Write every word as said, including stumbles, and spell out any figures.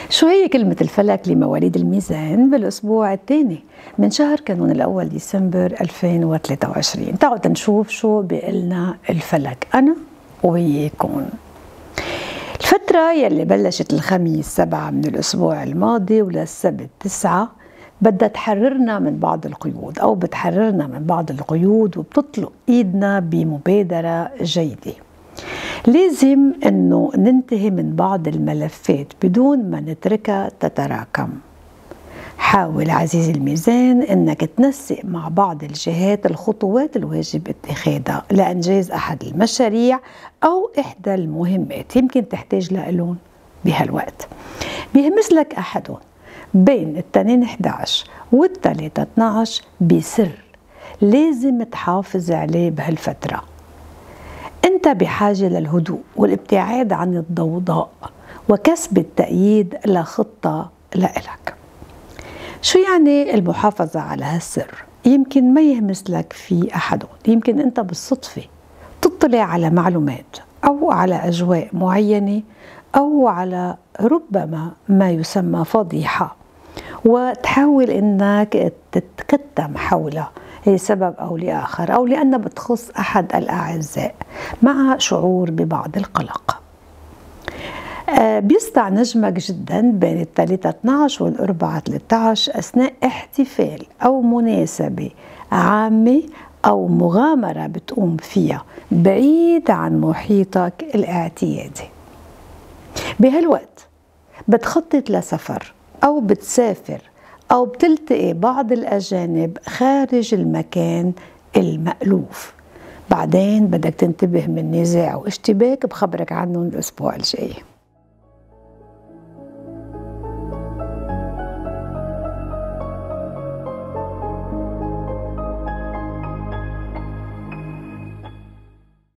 شو هي كلمة الفلك لمواليد الميزان بالأسبوع الثاني من شهر كانون الأول ديسمبر ألفين وثلاثة وعشرين؟ تعالوا نشوف شو بيقلنا الفلك أنا وياكم. الفترة يلي بلشت الخميس سبعة من الأسبوع الماضي وللسبت تسعة بدها تحررنا من بعض القيود أو بتحررنا من بعض القيود وبتطلق إيدنا بمبادرة جيدة. لازم انه ننتهي من بعض الملفات بدون ما نتركها تتراكم. حاول عزيزي الميزان انك تنسق مع بعض الجهات الخطوات الواجب اتخاذها لانجاز احد المشاريع او احدى المهمات يمكن تحتاج لهم بهالوقت. بيهمس لك احدهم بين الاثنين احد عشر والثلاثة اثنعش بسر لازم تحافظ عليه بهالفترة. أنت بحاجة للهدوء والابتعاد عن الضوضاء وكسب التأييد لخطة لإلك. شو يعني المحافظة على هالسر؟ يمكن ما يهمس لك في أحدهم، يمكن أنت بالصدفة تطلع على معلومات أو على أجواء معينة أو على ربما ما يسمى فضيحة وتحاول أنك تتكتم حولها لسبب أو لآخر أو لأنها بتخص أحد الأعزاء مع شعور ببعض القلق. آه بيسطع نجمك جدا بين الثلاثة اثنعش والأربعة ثلاثة عشر أثناء احتفال أو مناسبة عامة أو مغامرة بتقوم فيها بعيد عن محيطك الاعتيادي. بهالوقت بتخطط لسفر أو بتسافر أو بتلتقي بعض الأجانب خارج المكان المألوف. بعدين بدك تنتبه من نزاع واشتباك بخبرك عنهم الأسبوع الجاي.